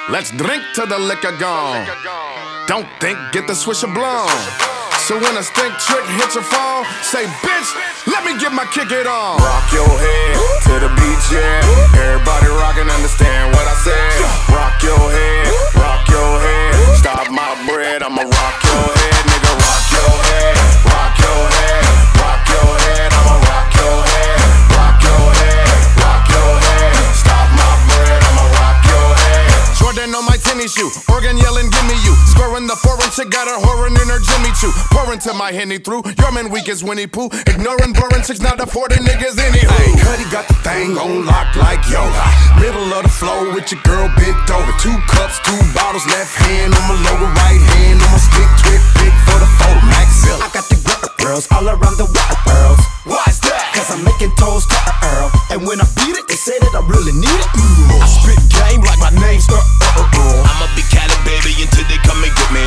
Let's drink till the liquor gone. Don't think, get the swisher blown. So when a stink trick hits your phone, say, bitch, let me get my kick it on. Rock your head to the beat, yeah. Everybody rockin', understand what I said. Rock your head, rock your head. Stop my bread, I'ma rock your head, nigga. Rock your head, rock your head, rock your head. I'ma rock your head, rock your head, rock your head. Stop my bread, I'ma rock your head. Jordan on my tennis shoe, organ yelling, give me you. Scoring the 4-inch, chick got her whoring in her Jimmy Choo. Pouring to my Henny through, your man weak as Winnie Pooh. Ignoring boring chicks, not affording niggas anywho. Hey, Cuddy got the thing on lock like yoga. Middle of the floor with your girl bent over. 2 cups, 2 bottles, left hand on my lower, right hand on my stick, twit, big for the photo, Maxilla. I got the girls all around the world. Why's that? Cause I'm making toast to Earl. And when I beat it, they say that I really need it. I spit game like my name's I'm a big Cali baby until they come and get me.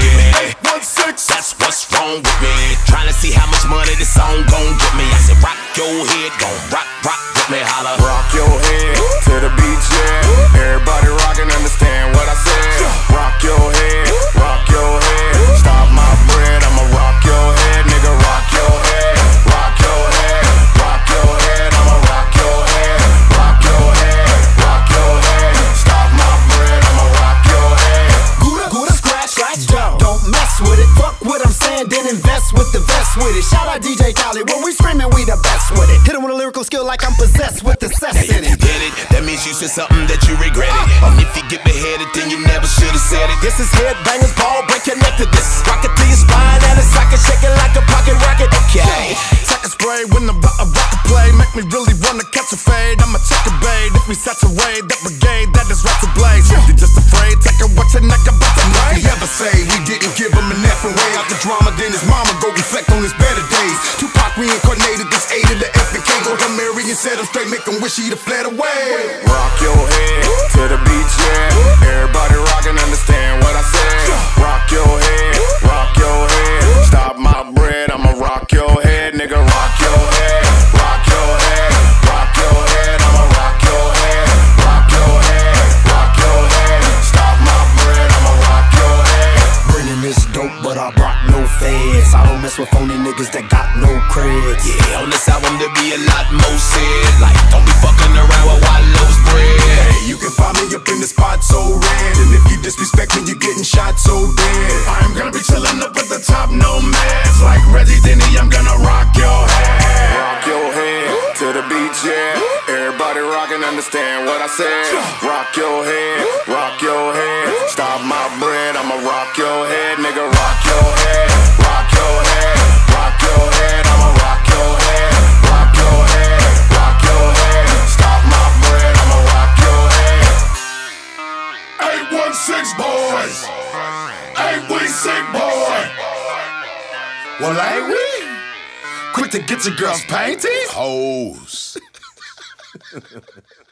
816, that's what's wrong with me. Trying to see how much money this song gon' get me. I said rock your head, gon' rock with me, holla. Rock your head to the beat, yeah. Everybody rockin', understand what I said. Rock your head, rock your head. Stop my bread, I'ma rock your head, nigga. Rock your head, rock your head, rock your head. I'ma rock your head, rock your head, rock your head. Stop my bread, I'ma rock your head. Gouda, scratch, don't mess with it. Fuck what I'm saying, then invest with the best with it. Shout out DJ Khaled, when we screamin', we the best with it. Hit him with a lyrical skill like I'm possessed with the cess in You it. did it, that means you said something that you regretted. And if you get beheaded, then you never should've said it. This is headbangers, ball break connected. This rocket to your spine and a socket shaking like a pocket rocket. Okay. Take a spray when the rocket play. Make me really wanna catch a fade. I'ma check a bait. If we saturate that brigade, that is right to blaze. You just afraid, take a watch your neck about the night. Never say we didn't give him an F and way out the drama, then his mama go reflect on his better days. Tupac reincarnated this A to the F and K. Go to Mary and set him straight, make him wish he'd have fled away. Rock your head to the beat, yeah. Everybody rockin', understand what I said. Rock your head, rock your head. Stop my bread, I'ma rock your head, nigga. Rock your head, rock your head, rock your head. I'ma rock your head, rock your head, rock your head. Stop my bread, I'ma rock your head. Bringing this dope, but I rock no feds. I don't mess with phony niggas that got no creds. Yeah, on this album there be a lot more said. Like, don't be fucking around with Wallows bread. Hey, you can find me up in the spot so red, and if you disrespect me, you're getting shot so dead. I'm gonna be chillin' up at the top, no meds. Like Reggie Denny, I'm gonna rock your head. Rock your head to the beat, yeah. Everybody rockin', understand what I said. Rock your head, rock your head. Stop my bread, I'ma rock your head, nigga. Rock your head, rock your head, rock your head. I'ma rock your head, rock your head, rock your head. Stop my bread, I'ma rock your head. 816 boys, 816 boy. Well, ain't we? Quick to get your girl's panties? Hoes.